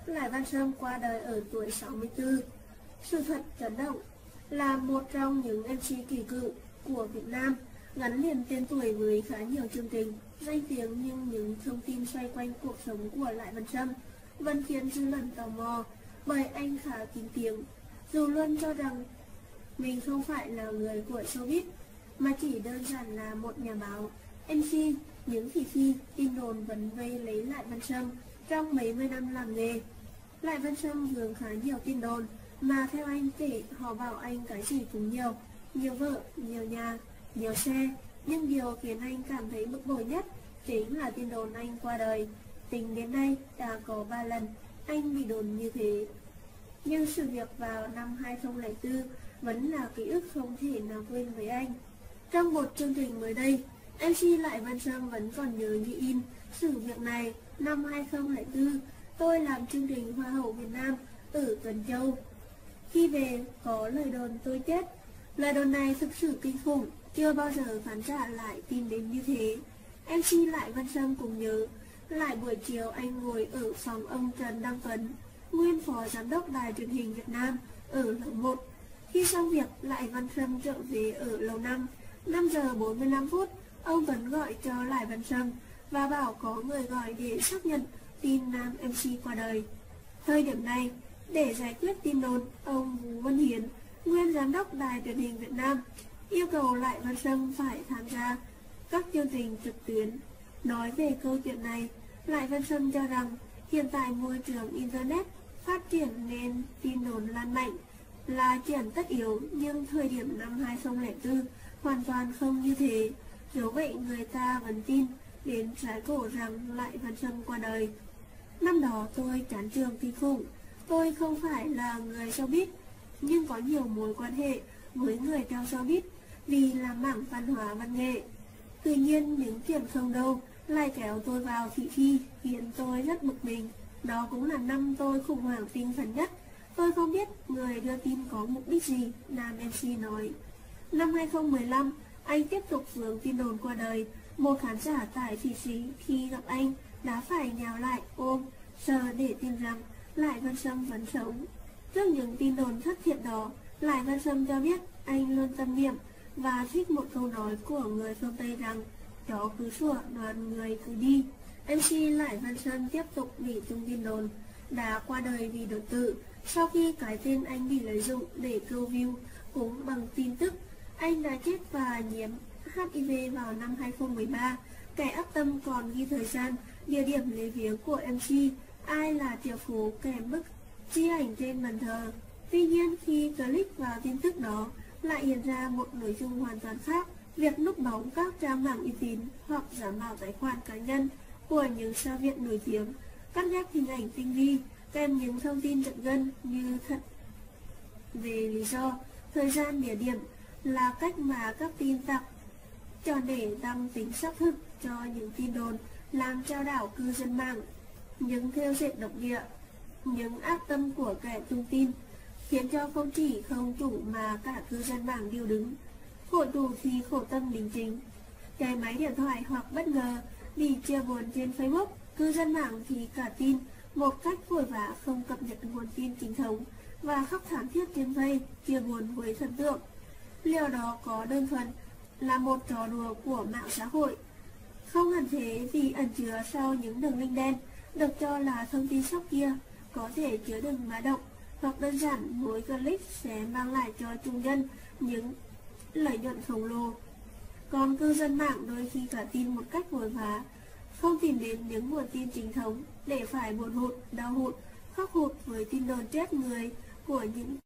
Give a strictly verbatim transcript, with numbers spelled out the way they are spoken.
Lại Văn Sâm qua đời ở tuổi sáu mươi tư. Sự thật chấn động, là một trong những em xê kỳ cựu của Việt Nam, gắn liền tên tuổi với khá nhiều chương trình, danh tiếng, nhưng những thông tin xoay quanh cuộc sống của Lại Văn Sâm vẫn khiến dư luận tò mò, bởi anh khá kín tiếng, dù luôn cho rằng mình không phải là người của showbiz, mà chỉ đơn giản là một nhà báo, em xê. Những thị phi, tin đồn vẫn vây lấy Lại Văn Sâm trong mấy mươi năm làm nghề. Lại Văn Sâm vướng khá nhiều tin đồn, mà theo anh kể, họ bảo anh cái gì cũng nhiều, nhiều vợ, nhiều nhà, nhiều xe. Nhưng điều khiến anh cảm thấy bực bội nhất chính là tin đồn anh qua đời. Tính đến nay đã có ba lần anh bị đồn như thế. Nhưng sự việc vào năm hai không không bốn vẫn là ký ức không thể nào quên với anh. Trong một chương trình mới đây, em xê Lại Văn Sâm vẫn còn nhớ như in sự việc này. Năm hai không không bốn, tôi làm chương trình Hoa hậu Việt Nam ở Tuần Châu. Khi về có lời đồn tôi chết. Lời đồn này thực sự kinh khủng, chưa bao giờ khán giả lại tin đến như thế. em xê Lại Văn Sâm cũng nhớ lại buổi chiều anh ngồi ở phòng ông Trần Đăng Tuấn, nguyên phó giám đốc đài truyền hình Việt Nam, ở lầu một. Khi xong việc, Lại Văn Sâm trở về ở lầu năm. năm giờ bốn mươi lăm phút, ông Tuấn gọi cho Lại Văn Sâm và bảo có người gọi để xác nhận tin nam em xê qua đời. Thời điểm này, để giải quyết tin đồn, ông Vũ Văn Hiến, nguyên giám đốc đài truyền hình Việt Nam, yêu cầu Lại Văn Sâm phải tham gia các chương trình trực tuyến. Nói về câu chuyện này, Lại Văn Sâm cho rằng hiện tại môi trường Internet phát triển nên tin đồn lan mạnh là chuyện tất yếu, nhưng thời điểm năm hai không không bốn hoàn toàn không như thế. Dẫu vậy người ta vẫn tin đến trái cổ rằng Lại Văn Sâm qua đời. Năm đó tôi chán trường kinh khủng. Tôi không phải là người showbiz, nhưng có nhiều mối quan hệ với người trong showbiz vì làm mảng văn hóa văn nghệ. Tuy nhiên những chuyện không đâu lại kéo tôi vào thị phi, khiến tôi rất bực mình. Đó cũng là năm tôi khủng hoảng tinh thần nhất. Tôi không biết người đưa tin có mục đích gì, nam em xê nói. Năm hai không một lăm, anh tiếp tục vướng tin đồn qua đời. Một khán giả tại Thụy Sĩ khi gặp anh đã phải nhào lại ôm, sờ để tin rằng Lại Văn Sâm vẫn sống. Trước những tin đồn thất thiệt đó, Lại Văn Sâm cho biết anh luôn tâm niệm và thích một câu nói của người phương Tây rằng chó cứ sủa, đoàn người cứ đi. em xê Lại Văn Sâm tiếp tục bị tung tin đồn đã qua đời vì đột tử, sau khi cái tên anh bị lợi dụng để câu view. Cũng bằng tin tức anh đã chết và nhiễm hát i vê vào năm hai không một ba. Kẻ ác tâm còn ghi thời gian, địa điểm lấy viếng của em xê, ai là triệu phú kèm bức chi ảnh trên bàn thờ. Tuy nhiên khi click vào tin tức đó lại hiện ra một nội dung hoàn toàn khác. Việc núp bóng các trang mạng uy tín hoặc giả mạo tài khoản cá nhân của những sao Việt nổi tiếng, cắt ghép hình ảnh tinh vi kèm những thông tin giật gân như thật về lý do, thời gian, địa điểm là cách mà các tin tặc cho để tăng tính xác thực cho những tin đồn, làm trao đảo cư dân mạng. Những theo dệt độc địa, những ác tâm của kẻ tung tin khiến cho không chỉ không chủ mà cả cư dân mạng điêu đứng. Khổ đủ thì khổ tâm đính chính. Cái máy điện thoại hoặc bất ngờ bị chia buồn trên Facebook, cư dân mạng thì cả tin một cách vội vã, không cập nhật nguồn tin chính thống và khóc thảm thiết trên vây chia buồn với thần tượng. Liệu đó có đơn thuần là một trò đùa của mạng xã hội? Không hẳn thế, vì ẩn chứa sau những đường link đen được cho là thông tin sốc kia có thể chứa đựng mã độc, hoặc đơn giản mỗi click sẽ mang lại cho chủ nhân những lợi nhuận khổng lồ. Còn cư dân mạng đôi khi cả tin một cách vội vã, không tìm đến những nguồn tin chính thống để phải buồn hụt, đau hụt, khóc hụt với tin đồn chết người của những